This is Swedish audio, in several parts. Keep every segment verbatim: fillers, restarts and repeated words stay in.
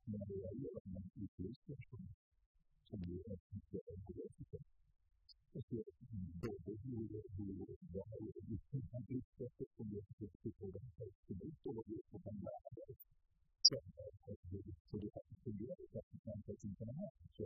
när det gäller de här utrustningar som som vi har tittat på det. Och så både hur det var utbildning utsättet som vi försökte få den här ut och vi får den lärare sen att vi så det här fungerar så att vi kan ta sin sådana här så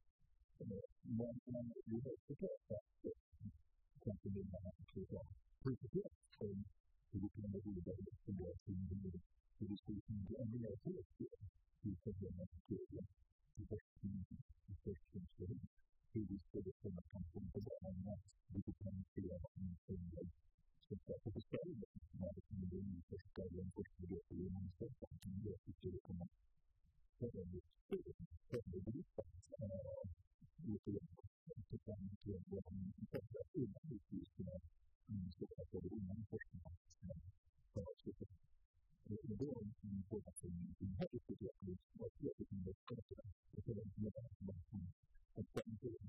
men vi har också pratat att kanske det är en så positivt som hur vi kan bedriva det som det är som hur vi skulle kunna ännu mer på det hur problemen är i forskning i forskningsbehov hur vi skulle kunna kanske inte bara med hur vi kan se vad som är som ska få beställning när det kommer in i forskare och en forskare och en ansvarsam som gör att vi skulle kunna få en stor förberedelse lite så kan vi inte göra en första innan utvisningar så att det är innan forskningen för att se och då är det en fråga som vi har diskuterat med vad det är som det ska vara och så är det mer än vad som är på en del.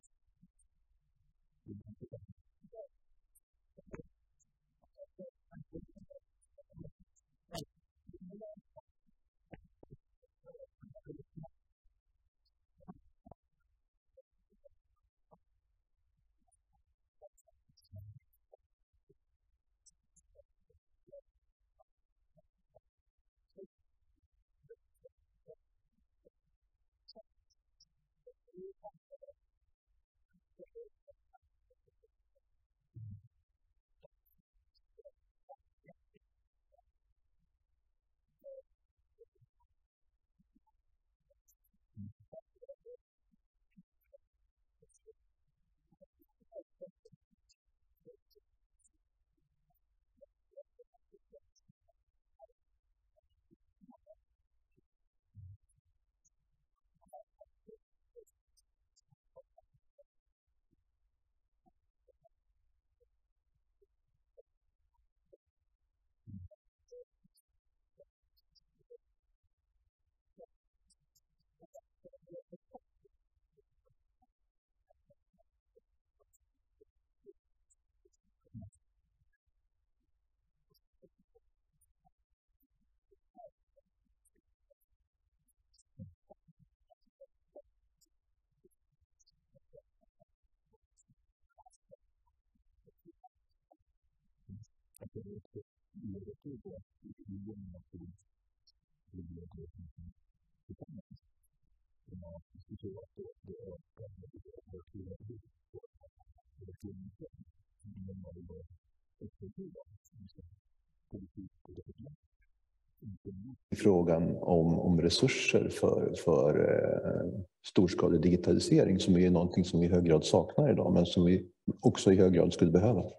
Frågan om, om resurser för, för eh, storskalig digitalisering som är någonting som vi i hög grad saknar idag men som vi också i hög grad skulle behöva. Mm.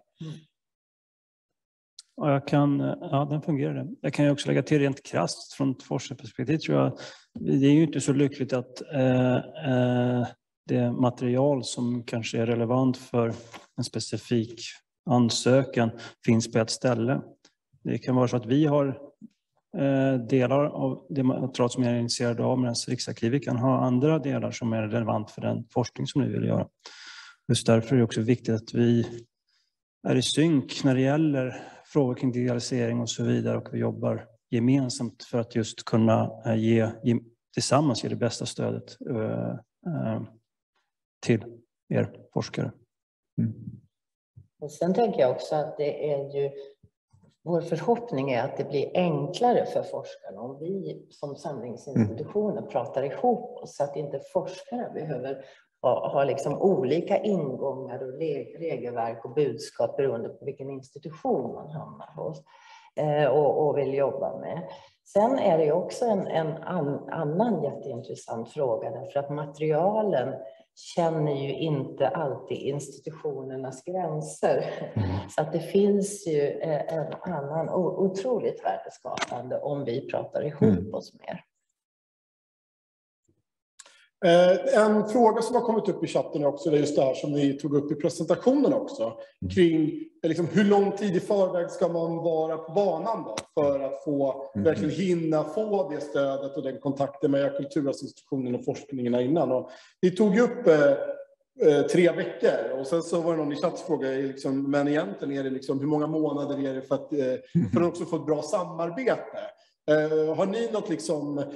Ja, jag kan, ja, den fungerar. Jag kan ju också lägga till rent krasst från ett forskarperspektiv tror jag. Det är ju inte så lyckligt att eh, eh, det material som kanske är relevant för en specifik ansökan finns på ett ställe. Det kan vara så att vi har eh, delar av det material som jag är intresserad av medan Riksarkivet kan ha andra delar som är relevant för den forskning som ni vill göra. Just därför är det också viktigt att vi är i synk när det gäller frågor kring digitalisering och så vidare och vi jobbar gemensamt för att just kunna ge, ge tillsammans ge det bästa stödet eh, eh, till er forskare. Mm. Och sen tänker jag också att det är ju vår förhoppning är att det blir enklare för forskarna om vi som samlingsinstitutioner mm. pratar ihop oss så att inte forskare behöver ha, ha liksom olika ingångar och regelverk och budskap beroende på vilken institution man hamnar hos eh, och, och vill jobba med. Sen är det också en, en an, annan jätteintressant fråga därför att materialen känner ju inte alltid institutionernas gränser. Mm. Så att det finns ju en annan otroligt värdeskapande om vi pratar ihop mm. oss mer. En fråga som har kommit upp i chatten också, det är just det här som ni tog upp i presentationen också. Kring liksom, hur lång tid i förväg ska man vara på banan då, för att få, mm. verkligen hinna få det stödet och den kontakten med kulturarvsinstitutionen och forskningarna innan. Och ni tog upp eh, tre veckor och sen så var det någon i chattfråga, liksom, men egentligen är det liksom, hur många månader är det för att, eh, för att också få ett bra samarbete? Eh, har ni något liksom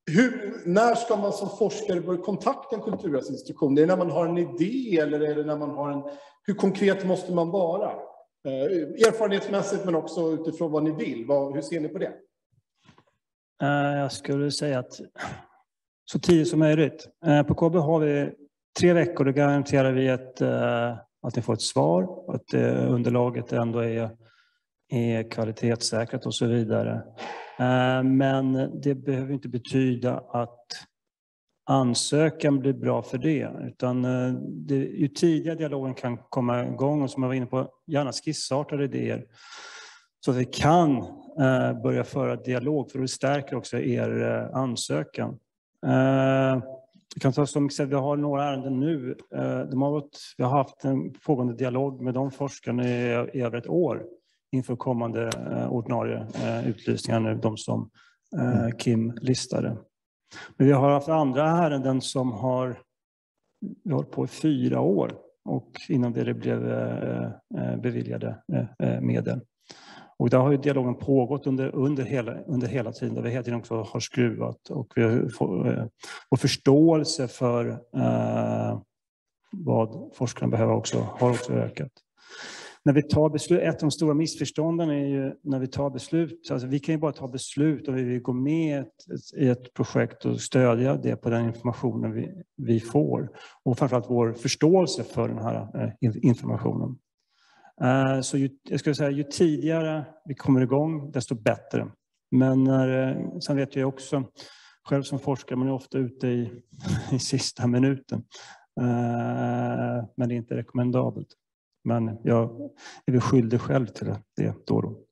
hur, när ska man som forskare börja kontakta en kulturarvsinstitution? Är det när man har en idé eller är det när man har en... Hur konkret måste man vara? Eh, erfarenhetsmässigt men också utifrån vad ni vill. Vad, hur ser ni på det? Jag skulle säga att så tidigt som möjligt. På K B har vi tre veckor, då garanterar vi ett, att ni får ett svar, att underlaget ändå är, är kvalitetssäkrat och så vidare. Men det behöver inte betyda att ansökan blir bra för det, utan det, ju tidigare dialogen kan komma igång, och som jag var inne på, gärna skissartade idéer, så att vi kan eh, börja föra dialog, för det stärker också er eh, ansökan. Eh, vi kan ta som exempel, vi har några ärenden nu. Eh, de har varit, vi har haft en pågående dialog med de forskarna i, i över ett år inför kommande eh, ordinarie eh, utlysningar nu, de som eh, Kim listade. Men vi har haft andra ärenden som har vi har hållit på i fyra år, och innan det blev eh, beviljade eh, medel. Och där har ju dialogen pågått under, under, hela, under hela tiden, där vi hela tiden också har skruvat, och vi får, eh, vår förståelse för eh, vad forskarna behöver också, har också ökat. När vi tar beslut, ett av de stora missförstånden är ju när vi tar beslut, alltså vi kan ju bara ta beslut om vi vill gå med i ett projekt och stödja det på den informationen vi, vi får, och framförallt vår förståelse för den här eh, informationen. Så ju, jag skulle säga, ju tidigare vi kommer igång, desto bättre. Men när, sen vet jag också, själv som forskare, man är ofta ute i, i sista minuten. Men det är inte rekommendabelt. Men jag är väl skyldig själv till det då och då.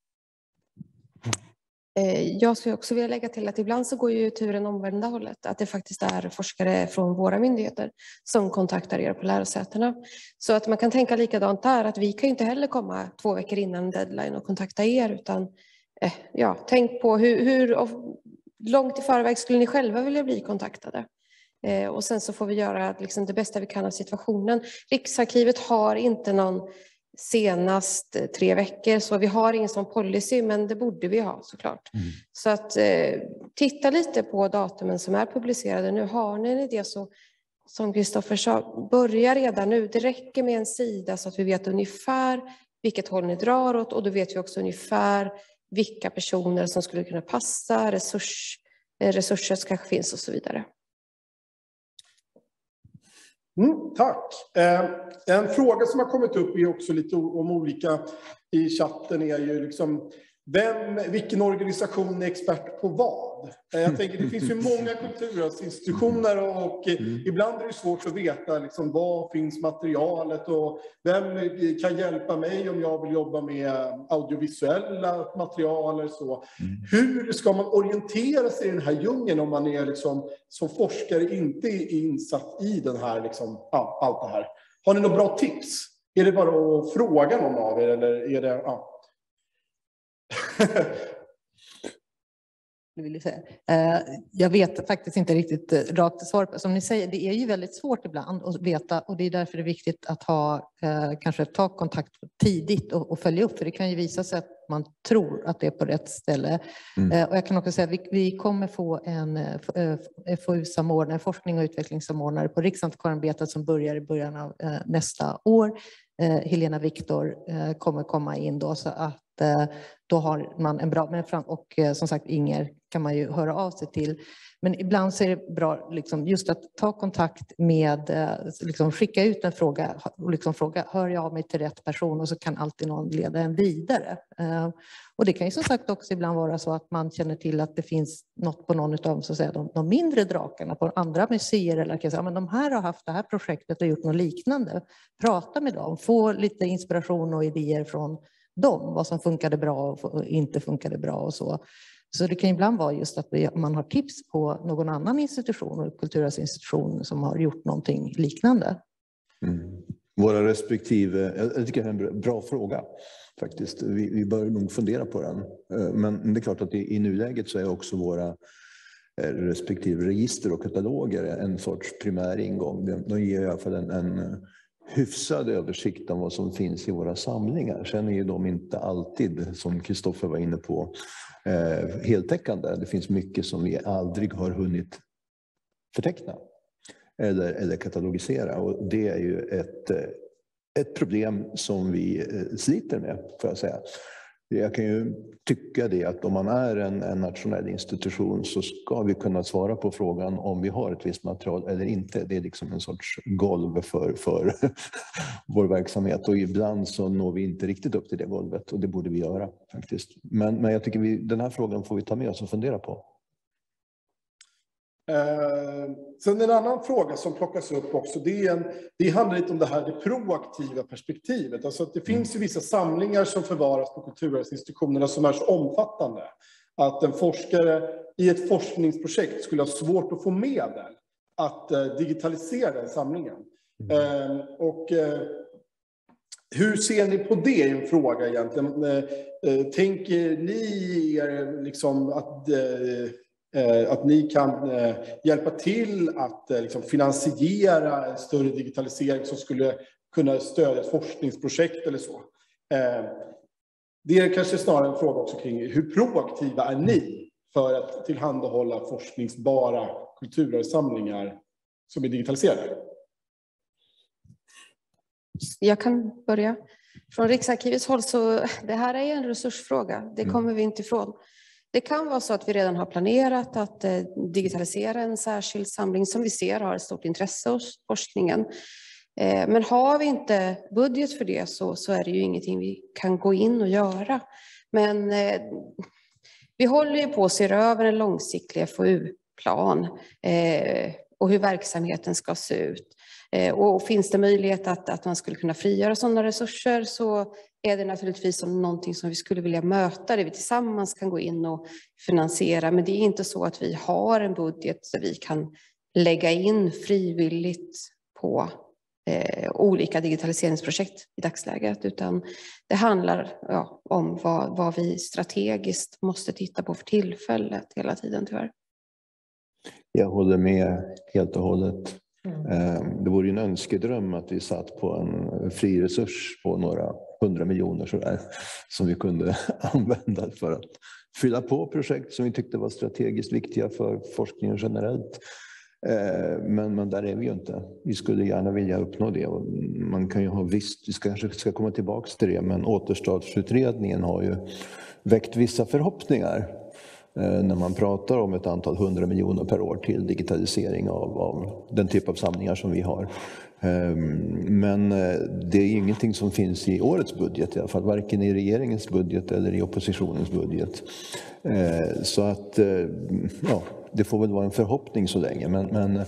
Jag skulle också vilja lägga till att ibland så går ju turen omvända hållet. Att det faktiskt är forskare från våra myndigheter som kontaktar er på lärosätena. Så att man kan tänka likadant där, att vi kan ju inte heller komma två veckor innan deadline och kontakta er. Utan eh, ja, tänk på hur, hur långt i förväg skulle ni själva vilja bli kontaktade. Eh, och sen så får vi göra liksom det bästa vi kan av situationen. Riksarkivet har inte någon senast tre veckor, så vi har ingen sån policy, men det borde vi ha såklart. Mm. Så att eh, titta lite på datumen som är publicerade. Nu har ni en idé, så som Kristoffer sa, börja redan nu. Det räcker med en sida så att vi vet ungefär vilket håll ni drar åt, och då vet vi också ungefär vilka personer som skulle kunna passa, resurs, resurser som kanske finns och så vidare. Mm, tack. Eh, en fråga som har kommit upp är också lite om olika i chatten är ju liksom, vem, vilken organisation är expert på vad? Eh, jag tänker, det finns ju många kulturarvsinstitutioner, och mm. ibland är det svårt att veta liksom, vad finns materialet och vem kan hjälpa mig om jag vill jobba med audiovisuella material eller så. Mm. Hur ska man orientera sig i den här djungeln om man är liksom, som forskare inte är insatt i den här, liksom, ja, allt det här? Har ni några bra tips? Är det bara att fråga någon av er, eller är det... Ja. vill jag säga. Jag vet faktiskt inte riktigt rakt svar på. Som ni säger, det är ju väldigt svårt ibland att veta, och det är därför det är viktigt att ha, kanske ta kontakt tidigt och, och följa upp, för det kan ju visa sig att man tror att det är på rätt ställe. Mm. Och jag kan också säga att vi, vi kommer få en F O U-samordnare, forskning och utvecklingssamordnare på Riksantikvarieämbetet som börjar i början av nästa år. Helena Viktor kommer komma in då, så att då har man en bra, men fram, och som sagt Inger kan man ju höra av sig till. Men ibland så är det bra liksom, just att ta kontakt med, liksom, skicka ut en fråga och liksom fråga, hör jag av mig till rätt person, och så kan alltid någon leda en vidare. Och det kan ju som sagt också ibland vara så att man känner till att det finns något på någon av så att säga, de, de mindre drakarna på andra museer, eller kan säga, men de här har haft det här projektet och gjort något liknande. Prata med dem, få lite inspiration och idéer från dem, vad som funkade bra och inte funkade bra och så. Så det kan ibland vara just att man har tips på någon annan institution, kulturarvsinstitution, som har gjort någonting liknande. Mm. Våra respektive, jag tycker det är en bra fråga faktiskt. Vi, vi bör nog fundera på den. Men det är klart att i, i nuläget så är också våra respektive register och kataloger en sorts primär ingång. De, de ger i alla fall en, en hyfsad översikt om vad som finns i våra samlingar. Sen är ju de inte alltid, som Kristoffer var inne på, eh, heltäckande. Det finns mycket som vi aldrig har hunnit förteckna eller, eller katalogisera. Och det är ju ett, ett problem som vi sliter med, får jag säga. Jag kan ju tycka det att om man är en, en nationell institution så ska vi kunna svara på frågan om vi har ett visst material eller inte. Det är liksom en sorts golv för, för vår verksamhet och ibland så når vi inte riktigt upp till det golvet och det borde vi göra faktiskt. Men, men jag tycker vi, den här frågan får vi ta med oss och fundera på. Eh, sen en annan fråga som plockas upp också, det, är en, det handlar lite om det här det proaktiva perspektivet. Alltså att det finns ju vissa samlingar som förvaras på kulturarvsinstitutionerna som är så omfattande att en forskare i ett forskningsprojekt skulle ha svårt att få medel att eh, digitalisera den samlingen. Eh, och eh, hur ser ni på det i en fråga egentligen? Eh, tänker ni er liksom att eh, att ni kan hjälpa till att liksom finansiera en större digitalisering som skulle kunna stödja ett forskningsprojekt eller så. Det är kanske snarare en fråga också kring hur proaktiva är ni för att tillhandahålla forskningsbara kulturarvssamlingar som är digitaliserade? Jag kan börja. Från Riksarkivets håll så det här är en resursfråga. Det kommer vi inte ifrån. Det kan vara så att vi redan har planerat att digitalisera en särskild samling som vi ser har ett stort intresse hos forskningen. Men har vi inte budget för det så, så är det ju ingenting vi kan gå in och göra. Men vi håller ju på att se över en långsiktig F O U-plan och hur verksamheten ska se ut. Och finns det möjlighet att, att man skulle kunna frigöra sådana resurser så är det naturligtvis som någonting som vi skulle vilja möta, det vi tillsammans kan gå in och finansiera. Men det är inte så att vi har en budget där vi kan lägga in frivilligt på eh, olika digitaliseringsprojekt i dagsläget. Utan det handlar ja, om vad, vad vi strategiskt måste titta på för tillfället hela tiden tyvärr. Jag håller med helt och hållet. Mm. Det vore en önskedröm att vi satt på en fri resurs på några hundra miljoner sådär, som vi kunde använda för att fylla på projekt som vi tyckte var strategiskt viktiga för forskningen generellt. Men, men där är vi ju inte. Vi skulle gärna vilja uppnå det. Och man kan ju ha visst, vi ska, kanske ska komma tillbaka till det, men återstartsutredningen har ju väckt vissa förhoppningar när man pratar om ett antal hundra miljoner per år till digitalisering av, av den typ av samlingar som vi har. Men det är ingenting som finns i årets budget i alla fall, varken i regeringens budget eller i oppositionens budget. Så att, ja, det får väl vara en förhoppning så länge. Men, men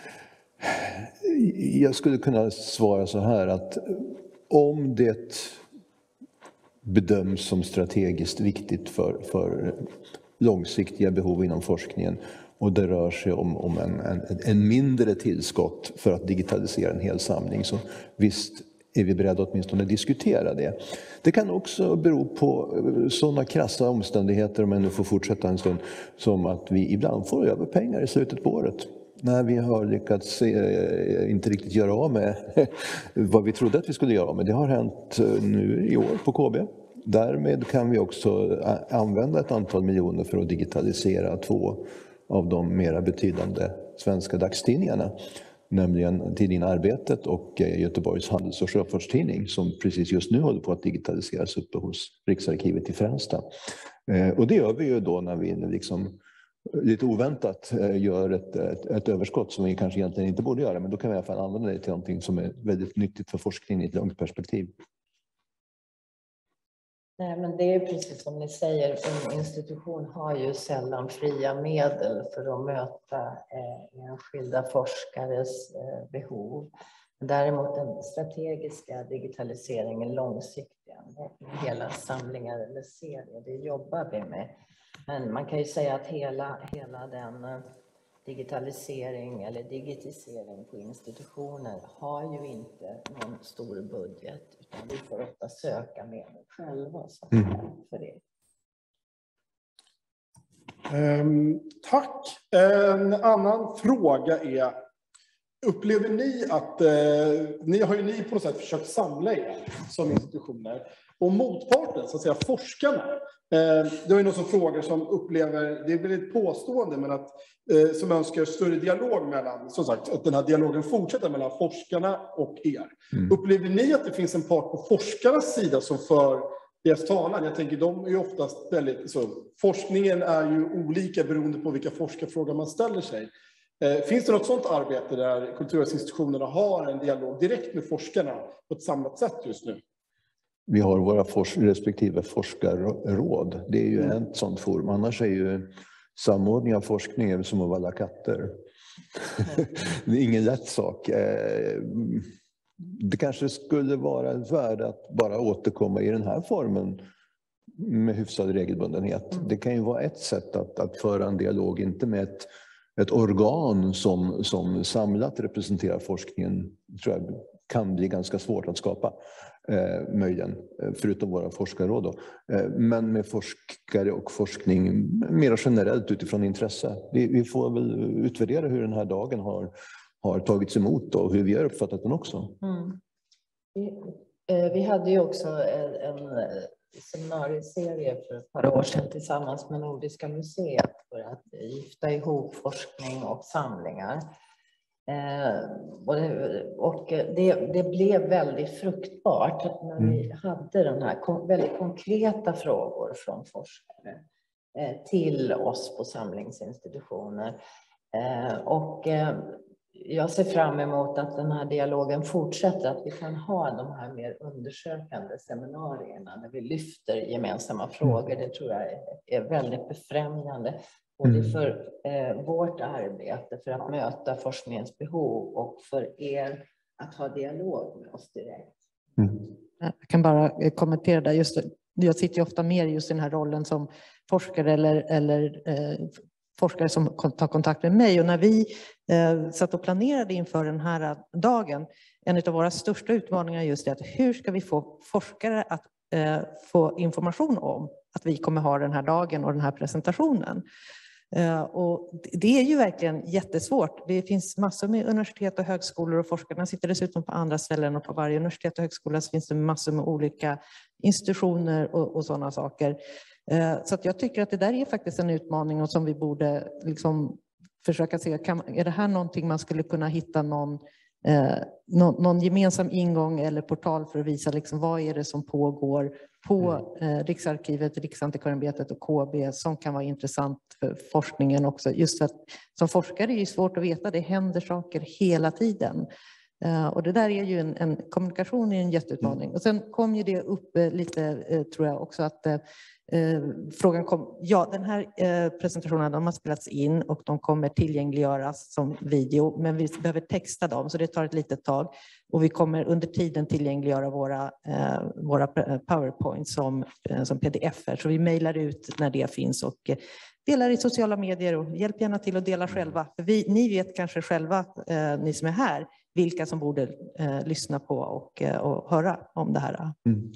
jag skulle kunna svara så här att om det bedöms som strategiskt viktigt för, för långsiktiga behov inom forskningen och det rör sig om, om en, en, en mindre tillskott för att digitalisera en hel samling, så visst är vi beredda att åtminstone diskutera det. Det kan också bero på sådana krassa omständigheter, om jag nu får fortsätta en stund, som att vi ibland får över pengar i slutet på året. När vi har lyckats eh, inte riktigt göra av med vad vi trodde att vi skulle göra av med. Det har hänt nu i år på K B. Därmed kan vi också använda ett antal miljoner för att digitalisera två av de mera betydande svenska dagstidningarna. Nämligen tidningen Arbetet och Göteborgs handels- och sjöfartstidning som precis just nu håller på att digitaliseras uppe hos Riksarkivet i Fränsta. Och det gör vi ju då när vi liksom lite oväntat gör ett, ett, ett överskott som vi kanske egentligen inte borde göra. Men då kan vi i alla fall använda det till någonting som är väldigt nyttigt för forskningen i ett långt perspektiv. Nej, men det är precis som ni säger, en institution har ju sällan fria medel för att möta eh, enskilda forskares eh, behov. Däremot den strategiska digitaliseringen långsiktiga, hela samlingar eller serier, det jobbar vi med. Men man kan ju säga att hela, hela den digitalisering eller digitisering på institutioner har ju inte någon stor budget, utan vi får ofta söka medel själva så mm. för det. Um, tack. En annan fråga är, upplever ni att, eh, ni har ju ni på något sätt försökt samla er som institutioner, och motparten, så att säga forskarna, eh, det är ju någon som frågar som upplever, det är väl ett påstående, men att eh, som önskar större dialog mellan, som sagt, att den här dialogen fortsätter mellan forskarna och er. Mm. Upplever ni att det finns en part på forskarnas sida som för deras talan? Jag tänker, de är ju oftast väldigt, så, forskningen är ju olika beroende på vilka forskarfrågor man ställer sig. Eh, finns det något sådant arbete där kulturarvsinstitutionerna har en dialog direkt med forskarna på ett samlat sätt just nu? Vi har våra forsk- respektive forskarråd. Det är ju mm. ett sådant forum. Annars är ju samordning av forskningen som att valla katter. Det är ingen lätt sak. Eh, det kanske skulle vara ett värde att bara återkomma i den här formen med hyfsad regelbundenhet. Mm. Det kan ju vara ett sätt att, att föra en dialog, inte med ett Ett organ som, som samlat representerar forskningen, tror jag kan bli ganska svårt att skapa, eh, möjligen, förutom våra forskarråd då. Eh, men med forskare och forskning mer generellt utifrån intresse. Vi, vi får väl utvärdera hur den här dagen har, har tagits emot och hur vi har uppfattat den också. Mm. Vi, eh, vi hade ju också en, en seminarieserie för ett par år sedan tillsammans med Nordiska museet för att gifta ihop forskning och samlingar. Eh, och det, och det, det blev väldigt fruktbart när mm. vi hade den här kon, väldigt konkreta frågor från forskare eh, till oss på samlingsinstitutioner. Eh, och eh, jag ser fram emot att den här dialogen fortsätter, att vi kan ha de här mer undersökande seminarierna där vi lyfter gemensamma frågor. Det tror jag är väldigt befrämjande både för eh, vårt arbete för att möta forskningens behov och för er att ha dialog med oss direkt. Mm. Jag kan bara kommentera där. Just, jag sitter ju ofta mer just i den här rollen som forskare eller, eller eh, forskare som tar kontakt med mig, och när vi eh, satt och planerade inför den här dagen, en av våra största utmaningar just det att hur ska vi få forskare att eh, få information om att vi kommer ha den här dagen och den här presentationen. Eh, och det är ju verkligen jättesvårt. Det finns massor med universitet och högskolor och forskarna sitter dessutom på andra ställen, och på varje universitet och högskola så finns det massor med olika institutioner och, och sådana saker. Så att jag tycker att det där är faktiskt en utmaning och som vi borde liksom försöka se. Kan, är det här någonting man skulle kunna hitta någon, eh, någon, någon gemensam ingång eller portal för att visa liksom vad är det som pågår på eh, Riksarkivet, Riksantikvarieämbetet och K B som kan vara intressant för forskningen också. Just för att som forskare är det svårt att veta, det händer saker hela tiden. Uh, och det där är ju en, en kommunikation är en jätteutmaning. Och sen kom ju det upp uh, lite, uh, tror jag också, att uh, frågan kom, ja den här uh, presentationen de har spelats in och de kommer tillgängliggöras som video, men vi behöver texta dem så det tar ett litet tag. Och vi kommer under tiden tillgängliggöra våra, uh, våra PowerPoint som, uh, som P D F-er. Så vi mejlar ut när det finns och uh, delar i sociala medier och hjälp gärna till att dela själva. För vi, ni vet kanske själva, uh, ni som är här, vilka som borde eh, lyssna på och, eh, och höra om det här. Mm.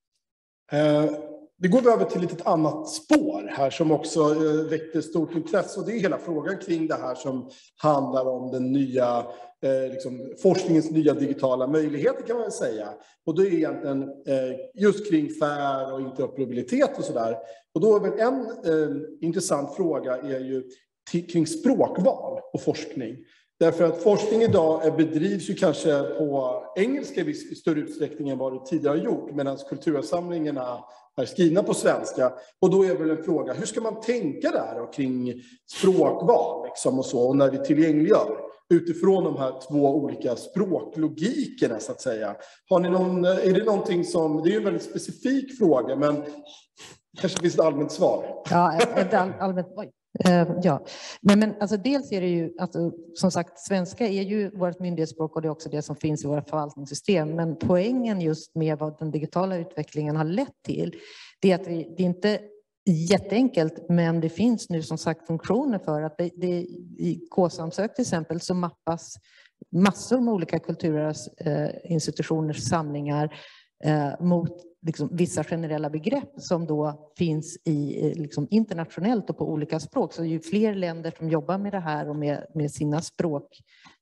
Eh, vi går över till ett annat spår här som också eh, väckte stort intresse. Och det är hela frågan kring det här som handlar om den nya, eh, liksom, forskningens nya digitala möjligheter kan man väl säga. Och det är egentligen eh, just kring F A R och interoperabilitet och sådär. Och då är väl en eh, intressant fråga är ju kring språkval och forskning. Därför att forskning idag bedrivs ju kanske på engelska i större utsträckning än vad det tidigare har gjort, medan kultursamlingarna är skrivna på svenska. Och då är väl en fråga, hur ska man tänka där och kring språkval liksom och så, och när vi tillgängliggör utifrån de här två olika språklogikerna så att säga. Har ni någon, är det någonting som, det är ju en väldigt specifik fråga, men kanske finns ett allmänt svar. Ja, ett allmänt, oj. Uh, ja, men, men alltså dels är det ju att som sagt svenska är ju vårt myndighetsspråk och det är också det som finns i våra förvaltningssystem, men poängen just med vad den digitala utvecklingen har lett till det är att vi, det är inte jätteenkelt, men det finns nu som sagt funktioner för att det, det i K-samsök till exempel så mappas massor med olika kulturinstitutioners uh, samlingar uh, mot liksom vissa generella begrepp som då finns i liksom internationellt och på olika språk. Så ju fler länder som jobbar med det här och med, med sina språk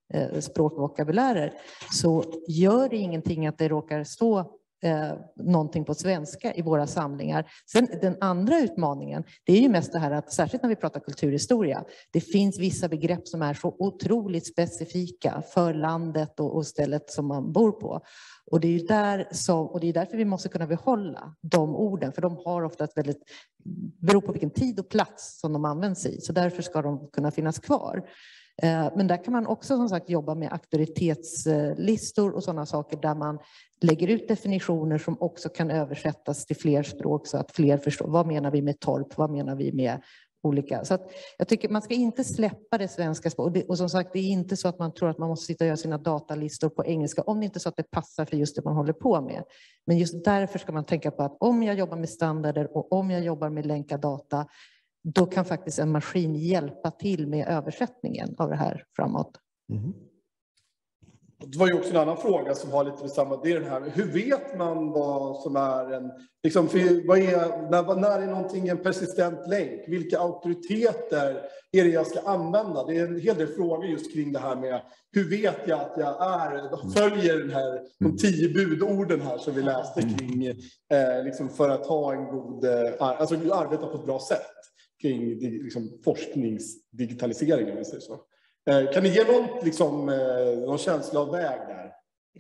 eh, språkvokabulärer, så gör det ingenting att det råkar stå Eh, någonting på svenska i våra samlingar. Sen den andra utmaningen, det är ju mest det här att, särskilt när vi pratar kulturhistoria, det finns vissa begrepp som är så otroligt specifika för landet och, och stället som man bor på. Och det är ju där som, och det är därför vi måste kunna behålla de orden, för de har ofta ett väldigt, beror på vilken tid och plats som de används i, så därför ska de kunna finnas kvar. Men där kan man också som sagt jobba med auktoritetslistor och sådana saker där man lägger ut definitioner som också kan översättas till fler språk så att fler förstår. Vad menar vi med torp? Vad menar vi med olika? Så att jag tycker man ska inte släppa det svenska språket. Och, och som sagt, det är inte så att man tror att man måste sitta och göra sina datalistor på engelska om det inte är så att det passar för just det man håller på med. Men just därför ska man tänka på att om jag jobbar med standarder och om jag jobbar med länkad data, då kan faktiskt en maskin hjälpa till med översättningen av det här framåt. Mm. Det var ju också en annan fråga som har lite med samma, det är den här, hur vet man vad som är en, liksom, för, vad är, när, när är någonting en persistent länk? Vilka auktoriteter är det jag ska använda? Det är en hel del frågor just kring det här med, hur vet jag att jag är, följer den här, de tio budorden här som vi läste kring, eh, liksom för att ha en god, eh, alltså arbeta på ett bra sätt kring liksom, forskningsdigitalisering, om vi säger så. Kan ni ge någon, liksom, någon känsla av väg där?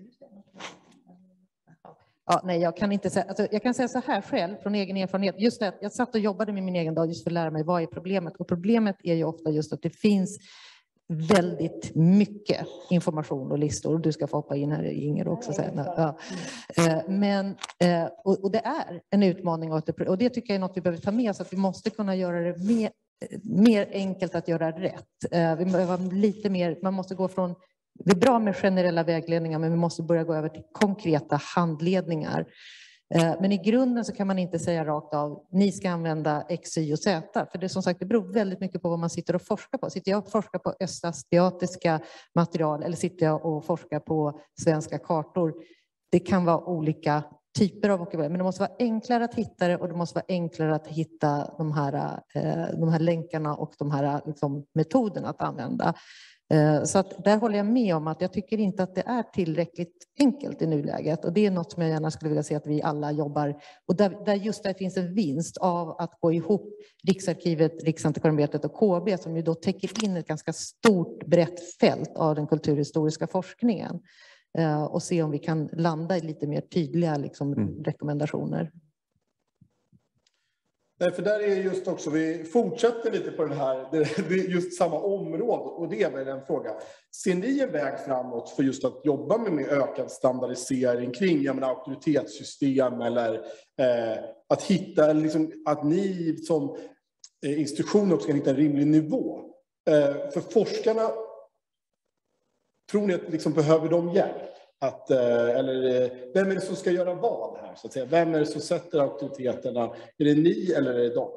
Ja, nej, jag kan inte säga, alltså, jag kan säga så här själv från egen erfarenhet. Just det, jag satt och jobbade med min egen dag just för att lära mig vad är problemet. Och problemet är ju ofta just att det finns väldigt mycket information och listor. Du ska få hoppa in här, Inger, också sen. Ja. Men, och det är en utmaning och det tycker jag är något vi behöver ta med oss, att vi måste kunna göra det mer mer enkelt att göra rätt. Vi behöver lite mer, man måste gå från, det är bra med generella vägledningar, men vi måste börja gå över till konkreta handledningar. Men i grunden så kan man inte säga rakt av, ni ska använda X, Y och Z. För det som sagt, det beror väldigt mycket på vad man sitter och forskar på. Sitter jag och forskar på östasiatiska material eller sitter jag och forskar på svenska kartor? Det kan vara olika typer av vokabulär, men det måste vara enklare att hitta det och det måste vara enklare att hitta de här, eh, de här länkarna och de här liksom, metoderna att använda. Eh, så att där håller jag med om att jag tycker inte att det är tillräckligt enkelt i nuläget, och det är något som jag gärna skulle vilja se att vi alla jobbar, och där, där just där finns en vinst av att gå ihop Riksarkivet, Riksantikvarieämbetet och K B, som ju då täcker in ett ganska stort brett fält av den kulturhistoriska forskningen. Och se om vi kan landa i lite mer tydliga liksom, mm. rekommendationer. Nej, för där är just också, vi fortsätter lite på den här, det är just samma område, och det är väl en fråga. Ser ni en väg framåt för just att jobba med, med ökad standardisering kring jag menar, auktoritetssystem eller eh, att hitta, liksom, att ni som eh, institution också kan hitta en rimlig nivå? Eh, för forskarna, tror ni att liksom, behöver de hjälp? Att, eller, vem är det som ska göra vad här? Så att säga? Vem är det som sätter auktoriteterna? Är det ni eller är det de?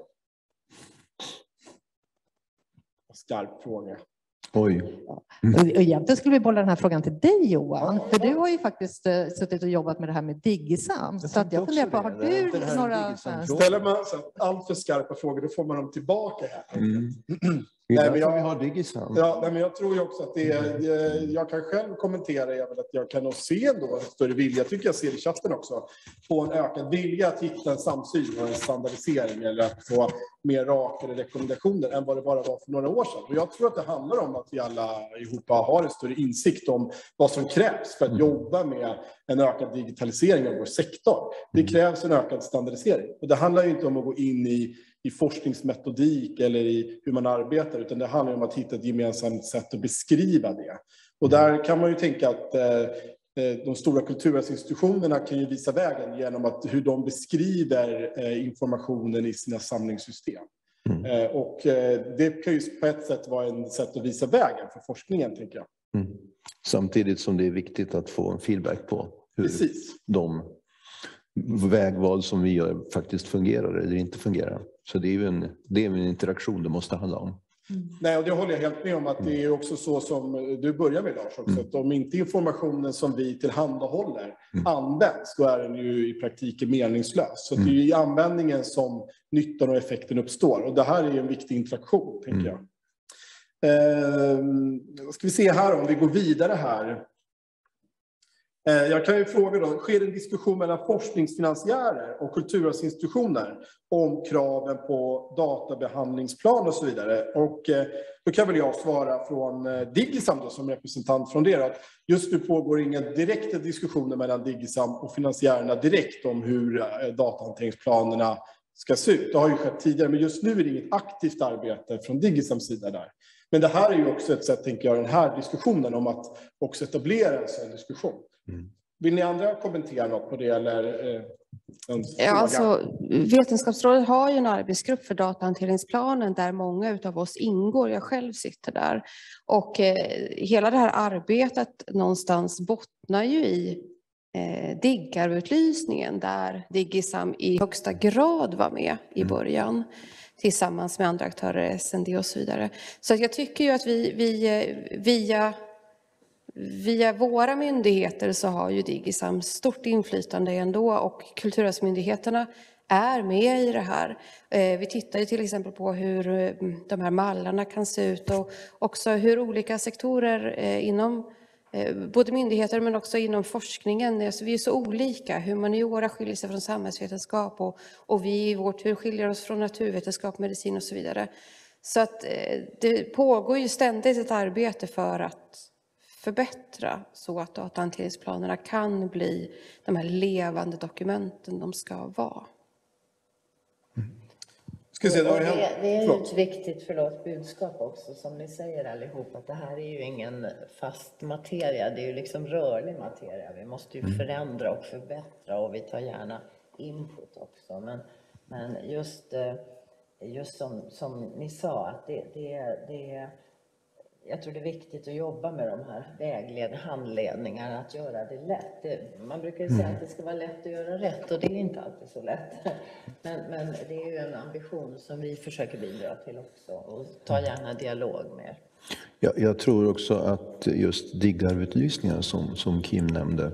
Skarp fråga. Oj. Mm. Egentligen skulle vi bolla den här frågan till dig, Johan. Ja. För du har ju faktiskt uh, suttit och jobbat med det här med Digisam. Jag så att jag funderar på, har du några... Ställer man allt för skarpa frågor, då får man dem tillbaka här. Mm. Nej, men jag, vi har Digisam. Ja, nej, men jag tror ju också att det är, jag, jag kan själv kommentera jag att jag kan nog se då en större vilja, tycker jag ser i chatten också, på en ökad vilja att hitta en samsyn och en standardisering eller att få mer rakare rekommendationer än vad det bara var för några år sedan. Och jag tror att det handlar om att vi alla ihop har en större insikt om vad som krävs för att mm. jobba med en ökad digitalisering av vår sektor. Det krävs en ökad standardisering. Och det handlar ju inte om att gå in i i forskningsmetodik eller i hur man arbetar, utan det handlar om att hitta ett gemensamt sätt att beskriva det. Och där kan man ju tänka att eh, de stora kulturarvsinstitutionerna kan ju visa vägen genom att hur de beskriver eh, informationen i sina samlingssystem. Mm. Eh, och eh, det kan ju på ett sätt vara en sätt att visa vägen för forskningen, tänker jag. Mm. Samtidigt som det är viktigt att få en feedback på hur Precis. de vägval som vi gör faktiskt fungerar eller inte fungerar. Så det är ju en, det är en interaktion det måste handla om. Mm. Nej, och det håller jag helt med om, att det är också så som du börjar med, Lars, också, mm. att om inte informationen som vi tillhandahåller mm. används, då är den ju i praktiken meningslös. Så mm. det är ju i användningen som nyttan och effekten uppstår, och det här är ju en viktig interaktion, tänker mm. jag. Eh, ska vi se här om vi går vidare här. Eh, jag kan ju fråga då, sker en diskussion mellan forskningsfinansiärer och kulturarvsinstitutioner om kraven på databehandlingsplan och så vidare? Och eh, då kan väl jag svara från eh, Digisam då, som representant från det, att just nu pågår inga direkta diskussioner mellan Digisam och finansiärerna direkt om hur eh, datahanteringsplanerna ska se ut. Det har ju skett tidigare, men just nu är det inget aktivt arbete från Digisams sida där. Men det här är ju också ett sätt, tänker jag, den här diskussionen om att också etablera en sån diskussion. Mm. Vill ni andra kommentera något på det? Eller, eh, ja, alltså, Vetenskapsrådet har ju en arbetsgrupp för datahanteringsplanen där många av oss ingår. Jag själv sitter där. Och eh, hela det här arbetet någonstans bottnar ju i eh, D I G-utlysningen där Digisam i högsta grad var med i början. Tillsammans med andra aktörer, S N D och så vidare. Så jag tycker ju att vi, vi via, via våra myndigheter så har ju Digisam stort inflytande ändå, och kulturarvsmyndigheterna är med i det här. Vi tittar ju till exempel på hur de här mallarna kan se ut och också hur olika sektorer inom både myndigheter men också inom forskningen. Alltså vi är så olika. Humaniora skiljer sig från samhällsvetenskap och, och vi i vår tur skiljer oss från naturvetenskap, medicin och så vidare. Så att det pågår ju ständigt ett arbete för att förbättra så att datahanteringsplanerna kan bli de här levande dokumenten de ska vara. Ska se, det, det är ju ett viktigt förlåt, budskap också, som ni säger allihop, att det här är ju ingen fast materia, det är ju liksom rörlig materia. Vi måste ju förändra och förbättra, och vi tar gärna input också. Men, men just, just som, som ni sa, att det, det, det, jag tror det är viktigt att jobba med de här vägled, handledningarna, att göra det lätt. Det, man brukar ju säga att det ska vara lätt att göra rätt, och det är inte alltid så lätt. Men, men det är ju en ambition som vi försöker bidra till också, och ta gärna dialog med. Ja, jag tror också att just D I G-utlysningar som, som Kim nämnde